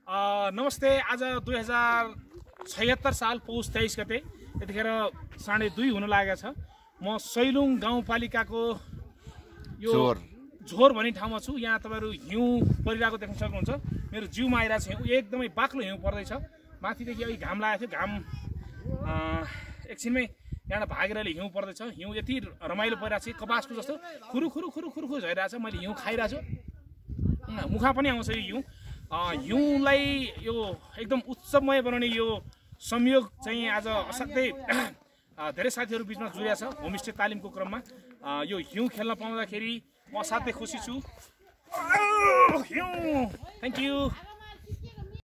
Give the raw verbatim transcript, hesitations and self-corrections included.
नमस्ते। आज दुई हजार छयत्तर साल पौष तेइस गते यतिखेर साढे दुई हुन लागेको छ। म सैलुङ गाउँपालिकाको यो झोर भन्ने ठाउँमा छु। यहाँ तपाईहरु हिउँ परिरहेको देख्न सक्नुहुन्छ। मेरो जिउमा आइरहेको छ हिउँ, एकदमै बाक्लो हिउँ पर्दैछ। माथिदेखि अघि घाम लागेको थियो, घाम एकछिनमै यहाँ भागेर अहिले हिउँ पर्दैछ। हिउँ यति रमाइलो परिरहेको छ, कपासको जस्तो खुरु खुरु खुरु खुरु खुरु झरिरहेको छ। मैले हिउँ खाइरहेको छु, मुखमा पनि आउँछ यो हिउँ। हिउँलाई यो एकदम उत्सवमय बनाउने यो संयोग चाहिँ आज असाध्यै धेरै साथीहरू बिचमा जुरेको छ। होमस्टे तालिमको क्रममा यो हिउँ खेल्न पाउँदाखेरि म असाध्यै खुसी छु। हिउँ, थ्याङ्क यू।